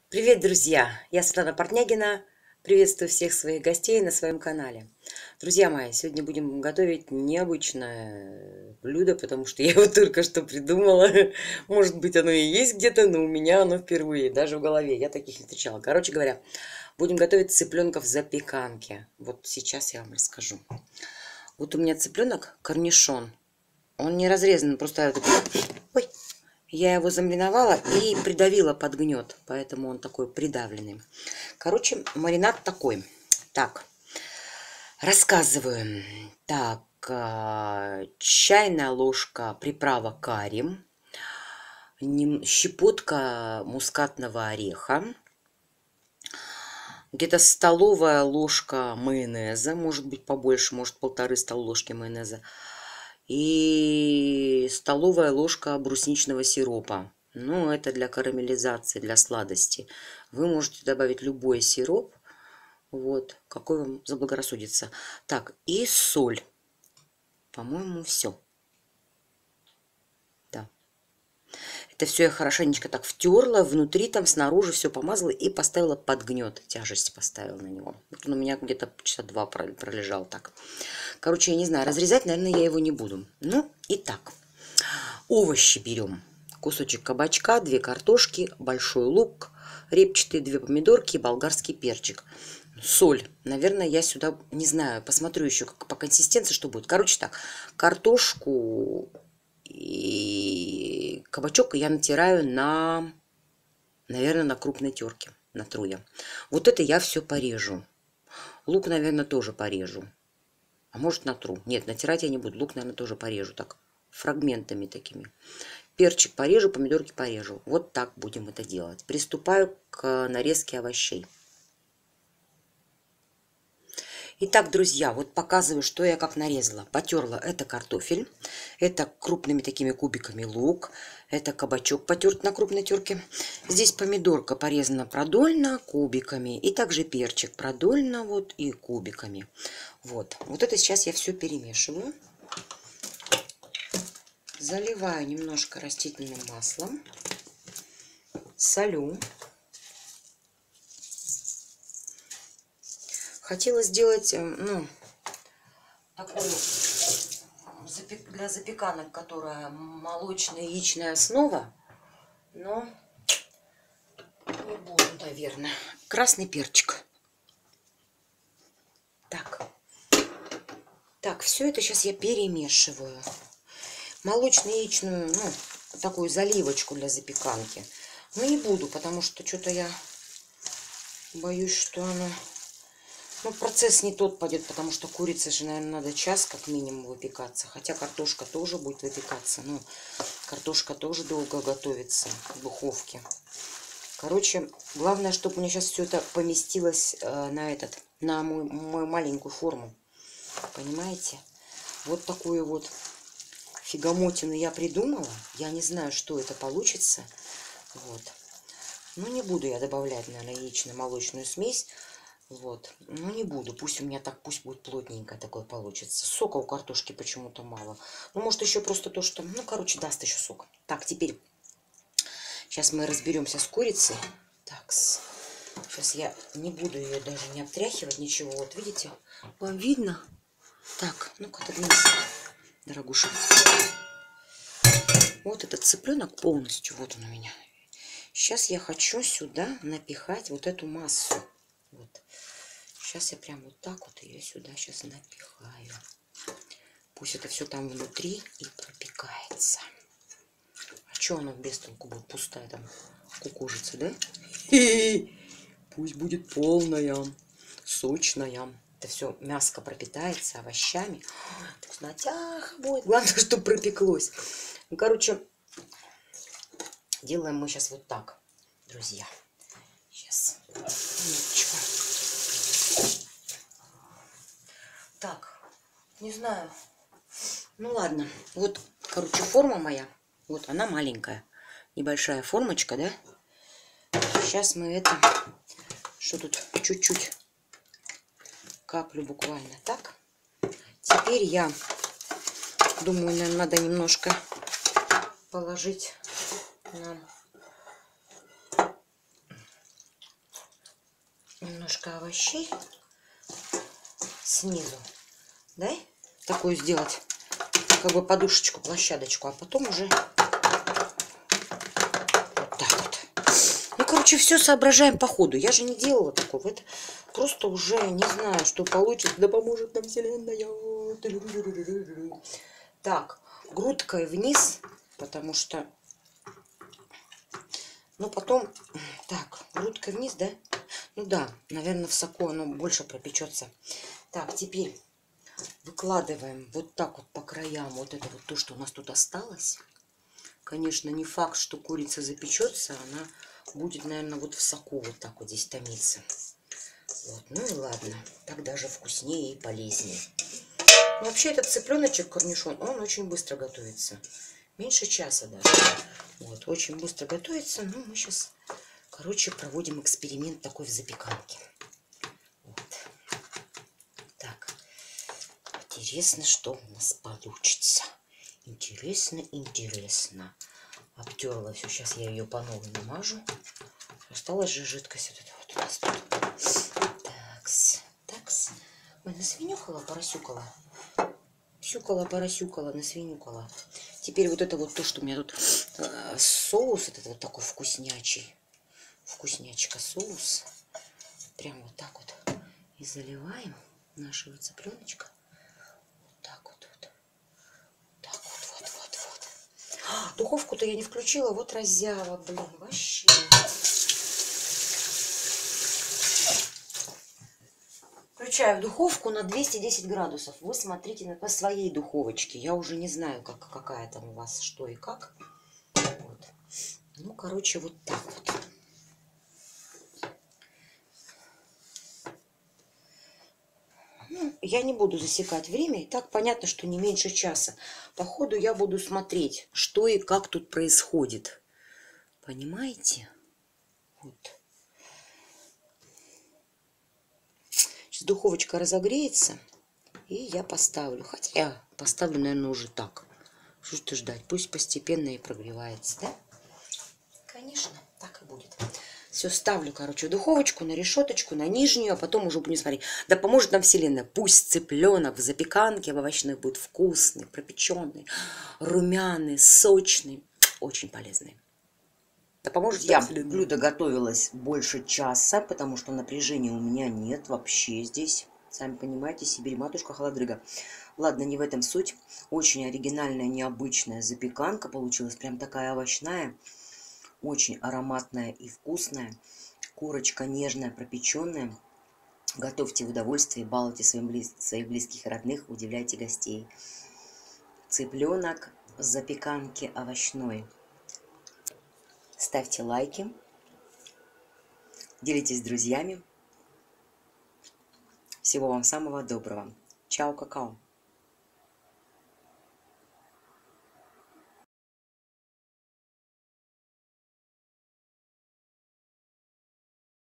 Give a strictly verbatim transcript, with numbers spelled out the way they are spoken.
Привет, друзья! Я Светлана Портнягина. Приветствую всех своих гостей на своем канале. Друзья мои, сегодня будем готовить необычное блюдо, потому что я его только что придумала. Может быть, оно и есть где-то, но у меня оно впервые, даже в голове. Я таких не встречала. Короче говоря, будем готовить цыпленка в запеканке. Вот сейчас я вам расскажу. Вот у меня цыпленок корнишон. Он не разрезан, просто... Ой! Я его замариновала и придавила под гнет, поэтому он такой придавленный. Короче, маринад такой. Так, рассказываю. Так, чайная ложка приправа карри, щепотка мускатного ореха, где-то столовая ложка майонеза, может быть побольше, может полторы столовые ложки майонеза, и столовая ложка брусничного сиропа. Ну, это для карамелизации, для сладости. Вы можете добавить любой сироп, вот, какой вам заблагорассудится. Так, и соль. По-моему, все. Да. Это все я хорошенечко так втерла, внутри там, снаружи все помазала и поставила под гнет. Тяжесть поставила на него. Вот он у меня где-то часа два пролежал так. Короче, я не знаю, разрезать, наверное, я его не буду. Ну, итак, овощи берем. Кусочек кабачка, две картошки, большой лук, репчатый, две помидорки, болгарский перчик. Соль. Наверное, я сюда, не знаю, посмотрю еще как по консистенции, что будет. Короче так, картошку и кабачок я натираю на, наверное, на крупной терке. Натру я. Вот это я все порежу. Лук, наверное, тоже порежу. А может, натру. Нет, натирать я не буду. Лук, наверное, тоже порежу. Так, фрагментами такими. Перчик порежу, помидорки порежу. Вот так будем это делать. Приступаю к нарезке овощей. Итак, друзья, вот показываю, что я как нарезала. Потерла это картофель, это крупными такими кубиками лук, это кабачок потерт на крупной терке. Здесь помидорка порезана продольно кубиками и также перчик продольно вот и кубиками. Вот, вот это сейчас я все перемешиваю. Заливаю немножко растительным маслом, солю. Хотела сделать, ну, такую для запеканок, которая молочно-яичная основа, но не буду, наверное. Красный перчик. Так, так, все это сейчас я перемешиваю. Молочно-яичную, ну, такую заливочку для запеканки. Но не буду, потому что что-то я боюсь, что она... Ну, процесс не тот пойдет, потому что курице же, наверное, надо час как минимум выпекаться. Хотя картошка тоже будет выпекаться. Ну, картошка тоже долго готовится в духовке. Короче, главное, чтобы у меня сейчас все это поместилось э, на этот, на мою, мою маленькую форму. Понимаете? Вот такую вот фигамотину я придумала. Я не знаю, что это получится. Вот. Но не буду я добавлять, наверное, яично-молочную смесь. Вот, ну не буду, пусть у меня так, пусть будет плотненько такое получится. Сока у картошки почему-то мало. Ну, может, еще просто то, что, ну, короче, даст еще сок. Так, теперь, сейчас мы разберемся с курицей. Так, сейчас я не буду ее даже не обтряхивать, ничего. Вот, видите, вам видно? Так, ну-ка, отодвинься, дорогуша. Вот этот цыпленок полностью, вот он у меня. Сейчас я хочу сюда напихать вот эту массу. Вот. Сейчас я прям вот так вот ее сюда сейчас напихаю. Пусть это все там внутри и пропекается. А что оно без толку будет пустая там кукужица, да? Пусть будет полная, сочная. Это все мяско пропитается овощами. Вкуснотяха будет. Главное, чтобы пропеклось. Ну, короче, делаем мы сейчас вот так, друзья. Сейчас. Минуточку. Так, не знаю. Ну ладно. Вот, короче, форма моя. Вот она маленькая. Небольшая формочка, да? Сейчас мы это... Что тут? Чуть-чуть. Каплю буквально. Так. Теперь я думаю, наверное, надо немножко положить нам немножко овощей снизу, да, такую сделать, как бы подушечку, площадочку, а потом уже вот так вот. Ну, короче, все соображаем по ходу. Я же не делала такого. Это просто уже не знаю, что получится. Да поможет нам Вселенная. Так, грудкой вниз, потому что... Ну, потом... Так, грудкой вниз, да? Ну да, наверное, в соку оно больше пропечется. Так, теперь выкладываем вот так вот по краям вот это вот то, что у нас тут осталось. Конечно, не факт, что курица запечется. Она будет, наверное, вот в соку вот так вот здесь томиться. Вот, ну и ладно. Так даже вкуснее и полезнее. Но вообще этот цыпленочек корнишон, он очень быстро готовится. Меньше часа даже. Вот, очень быстро готовится. Ну, мы сейчас, короче, проводим эксперимент такой в запеканке. Вот. Так. Интересно, что у нас получится. Интересно, интересно. Обтерла все. Сейчас я ее по новой намажу. Осталась же жидкость вот эта вот у нас тут. Такс, такс. Ой, насвинюхала, поросюкала. Сюкала, поросюкала, насвинюкала. Теперь вот это вот то, что у меня тут э, соус, этот вот такой вкуснячий. Вкуснячка соус. Прям вот так вот и заливаем нашего цыпленочка. Вот так вот. вот. Так вот, вот, вот, вот. А, духовку-то я не включила, вот раззява, блин, вообще. Включаю духовку на двести десять градусов. Вы смотрите на, по своей духовочке. Я уже не знаю, как, какая там у вас, что и как. Вот. Ну, короче, вот так вот. Ну, я не буду засекать время. И так понятно, что не меньше часа. По ходу я буду смотреть, что и как тут происходит. Понимаете? Вот. Сейчас духовочка разогреется. И я поставлю. Хотя я поставлю, наверное, уже так. Что ждать? Пусть постепенно и прогревается, да? Конечно, так и будет. Все, ставлю, короче, в духовочку, на решеточку, на нижнюю, а потом уже будем смотреть. Да поможет нам Вселенная. Пусть цыпленок в запеканке в овощной будет вкусный, пропеченный, румяный, сочный, очень полезный. Да поможет нам Вселенная. Блюдо готовилось больше часа, потому что напряжения у меня нет вообще здесь. Сами понимаете, Сибирь, матушка, холодрыга. Ладно, не в этом суть. Очень оригинальная, необычная запеканка получилась. Прям такая овощная. Очень ароматная и вкусная. Курочка нежная, пропеченная. Готовьте в удовольствие, балуйте своим близ... своих близких и родных, удивляйте гостей. Цыпленок в запеканке овощной. Ставьте лайки. Делитесь с друзьями. Всего вам самого доброго. Чао, какао.